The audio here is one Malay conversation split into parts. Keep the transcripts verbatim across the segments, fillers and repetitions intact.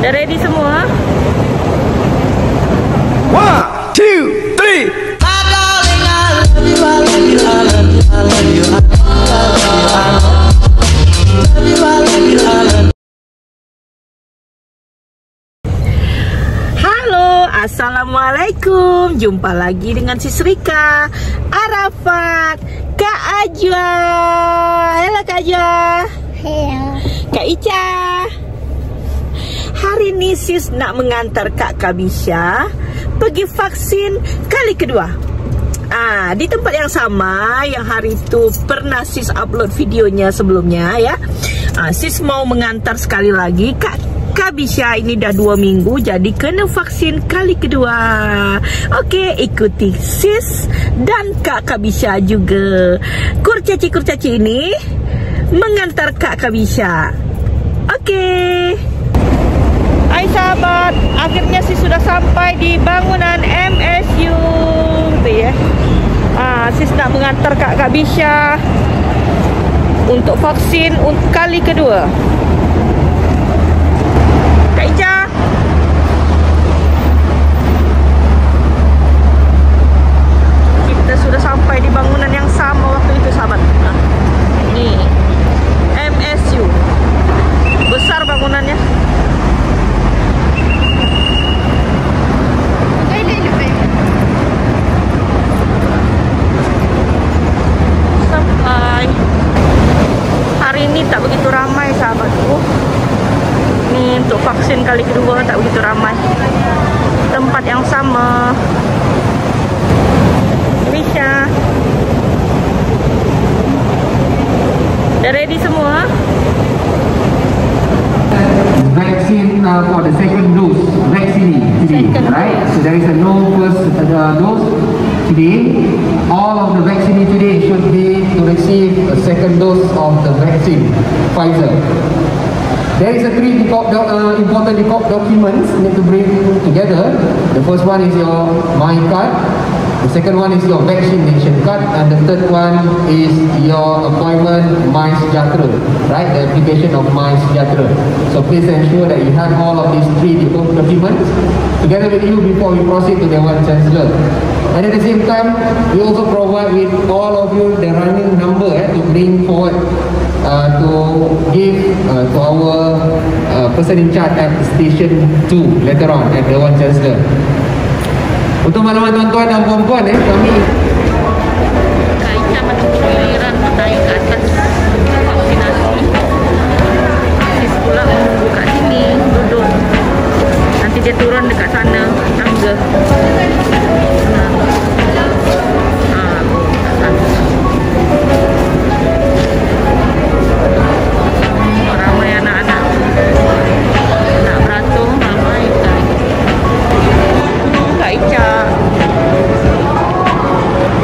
Udah ready semua? One, two, three. Halo, assalamualaikum. Jumpa lagi dengan Sis Rika, Arafat, Kak Ajwa. Halo Kak Ajwa. Halo. Kak Ica. Hari ini Sis nak mengantar Kak Kabisha pergi vaksin kali kedua. Ah, di tempat yang sama yang hari itu pernah Sis upload videonya sebelumnya ya. Ah, Sis mau mengantar sekali lagi Kak Kabisha, ini dah dua minggu jadi kena vaksin kali kedua. Oke, ikuti Sis dan Kak Kabisha juga. Kurcaci-kurcaci ini mengantar Kak Kabisha. Oke. Hai sahabat, akhirnya Sis sudah sampai di bangunan M S U. Tuh ya. Ah, Sis nak mengantar Kak Kabisha untuk vaksin untuk kali kedua. Kak Ica. Kita sudah sampai di bangunan yang sama waktu itu sahabat. Nah, ini M S U. Besar bangunannya. Sampai. Hari ini tak begitu ramai sahabatku. Ini untuk vaksin kali kedua tak begitu ramai. Tempat yang sama. Misha. Dah ready semua? Vaccine uh, for the second dose, vaccine today, Second right? So there is a no first uh, dose today. All of the vaccine today should be to receive a second dose of the vaccine, Pfizer. There is a three doc uh, important doc documents need to bring together. The first one is your My Card. The second one is your vaccination card, and the third one is your appointment MySejahtera, right? The application of MySejahtera. So please ensure that you have all of these three documents together with you before we proceed to the Dewan Chancellor. And at the same time, we also provide with all of you the running number eh, to bring forward uh, to give uh, to our uh, person in charge at station two later on at Dewan Chancellor. Untuk makluman tuan-tuan dan puan-puan eh, kami Kak Ica menunggu giliran naik ke atas vaksinasi. Sis pula menunggu kat sini duduk. Nanti dia turun dekat sana tangga. Nah. Ah, ramai anak-anak. Anak beratung ramai sekali. Kak Ica.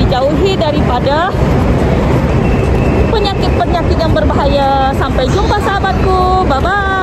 dijauhi daripada penyakit-penyakit yang berbahaya. Sampai jumpa sahabatku. Bye-bye.